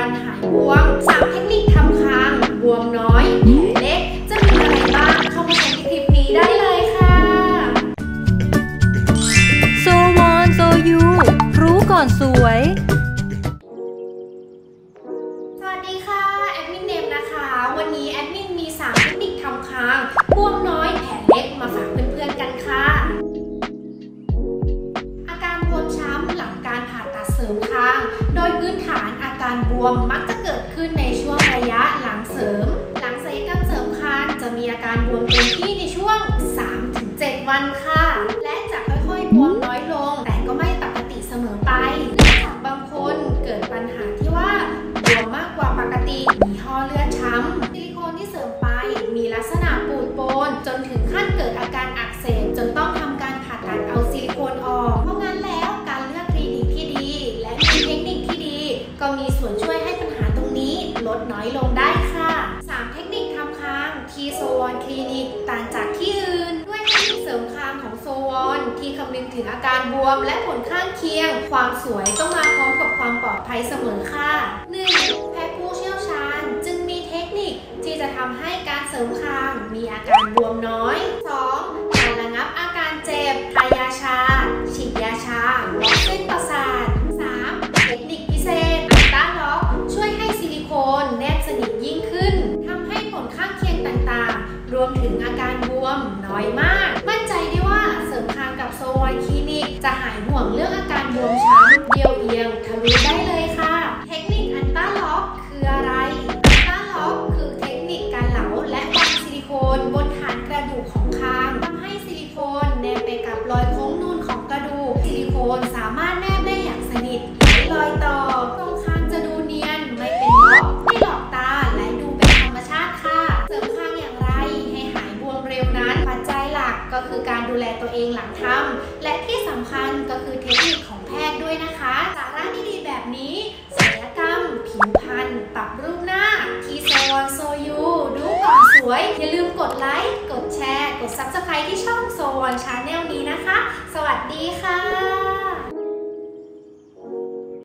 วันหายบวม3เทคนิคทำคางบวมน้อยแผลเล็กจะมีอะไรบ้างเข้ามาชมคลิปนี้ได้เลยค่ะโซวอนโซยูรู้ก่อนสวยสวัสดีค่ะแอดมินเนมนะคะวันนี้แอดมินมี3เทคนิคทำคางบวมน้อยแผลเล็กมาฝากเพื่อนๆกันค่ะอาการบวมช้ำหลังการผ่าตัดเสริมคางโดยพื้นฐานอาการบวมมักจะเกิดขึ้นในช่วงระยะหลังเสริมหลังศัลยกรรมเสริมคางจะมีอาการบวมเต็มที่ในช่วง 3-7 วันค่ะและจะค่อยๆบวมน้อยลงแต่ก็ไม่ปกติเสมอไปเนื่องจากบางคนเกิดปัญหาที่ว่าบวมมากกว่าปกติมีห่อเลือดช้ำซิลิโคนที่เสริมไปมีลักษณะปูดโปนจนถึงขั้นเกิดอาการอักเสบจนต้องทำการผ่าตัดเอาซิลิโคนออกเพราะงั้นแล้วการเลือกคลินิกที่ดีและมีเทคนิคที่ดีก็มีส่วนช่วยให้ปัญหาตรงนี้ลดน้อยลงได้ค่ะ3เทคนิคทำคางที่โซวอนคลินิกต่างจากที่อื่นด้วยเทคนิคเสริมคางของโซวอนที่คำนึงถึงอาการบวมและผลข้างเคียงความสวยต้องมาพร้อมกับความปลอดภัยเสมอค่ะ 1. แพทย์ผู้เชี่ยวชาญจึงมีเทคนิคที่จะทำให้การเสริมคางมีอาการบวมน้อย 2. การระงับอาการเจ็บทายาชาฉีดยาชาบล็อกเส้นประสาท 3. เทคนิคพิเศษอัลต้าล็อกช่วยให้ซิลิโคนแนบสนิทยิ่งขึ้นทำให้ผลข้างเคียงต่างๆรวมถึงอาการบวมน้อยมากมั่นใจได้ว่าเสริมคางกับโซวอนคลินิกจะหายห่วงเรื่องอาการบวมช้ำเบี้ยวเอียงทะลุได้เลยค่ะเทคนิคอัลต้าล็อกคืออะไรอัลต้าล็อกคือเทคนิคการเหลาและวางซิลิโคนบนฐานกระดูกของคางทำให้ซิลิโคนแนบไปกับรอยโค้งนูนของกระดูกซิลิโคนสามารถแนบได้อย่างสนิทไม่รอยต่อตรงคางจะดูเนียนไม่เป็นบล็อกไม่หลอกตาและดูเป็นธรรมชาติค่ะเสริมคางอย่างไรให้หายบวมเร็วนั้นปัจจัยหลักก็คือการดูแลตัวเองหลังทำและที่สำคัญก็คือเทคนิคของแพทย์ด้วยนะคะสาระดีๆแบบนี้ศัลยกรรมผิวพรรณปรับรูปหน้าที่โซวอนโซยูดูก่อนสวยอย่าลืมกดไลค์กดแชร์กด Subscribe ที่ช่องโซวอนชาแนลนี้นะคะสวัสดีค่ะ